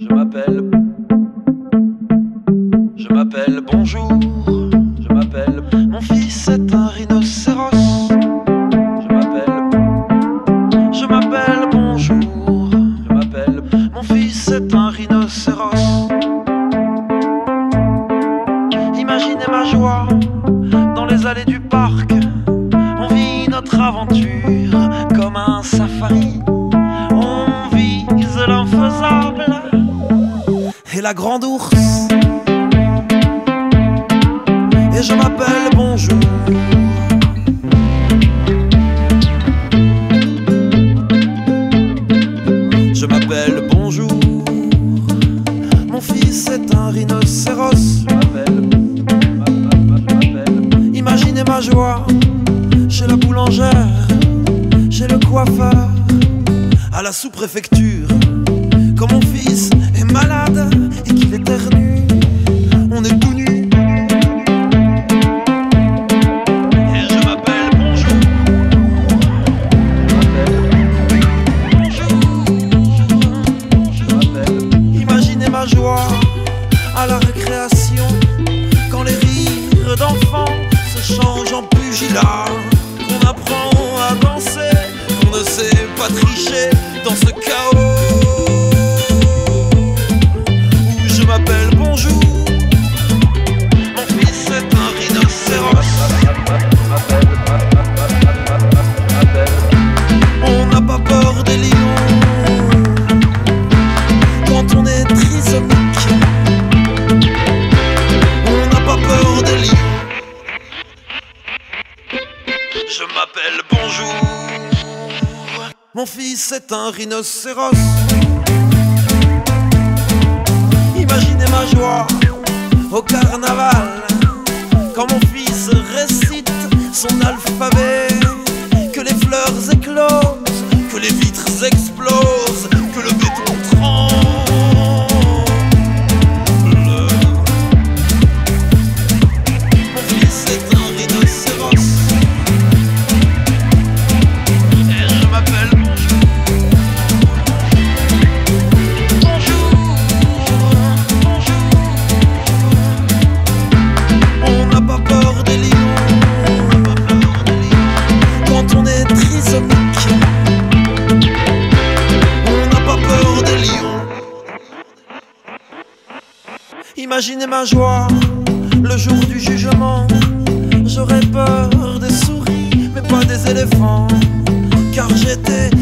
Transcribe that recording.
Je m'appelle bonjour. Je m'appelle, mon fils est un rhinocéros. Je m'appelle bonjour. Je m'appelle, mon fils est un rhinocéros. Imaginez ma joie dans les allées du parc. On vit notre aventure comme un safari. On vise l'infaisable et la grande ours. Et je m'appelle bonjour. Je m'appelle bonjour. Mon fils est un rhinocéros. Imaginez ma joie chez la boulangère, chez le coiffeur, à la sous-préfecture. Quand mon fils est malade et qu'il éternue, on est tout nu. Et je m'appelle bonjour. Imaginez ma joie à la récréation, quand les rires d'enfants se changent en pugilat, qu'on apprend à danser, qu'on ne sait pas tricher dans ce chaos. Je m'appelle bonjour. Mon fils est un rhinocéros. On n'a pas peur des lions quand on est trisomique. On n'a pas peur des lions. Je m'appelle bonjour. Mon fils est un rhinocéros. Imaginez ma joie au carnaval, quand mon fils récite son alphabet, que les fleurs éclosent, que les vitres explosent, que le béton tremble. Mon fils est un rhinocéros. Et je m'appelle bonjour. On n'a pas peur des lions quand on est trisomique. On n'a pas peur des lions. Imaginez ma joie le jour du jugement. J'aurais peur des souris mais pas des éléphants, car j'étais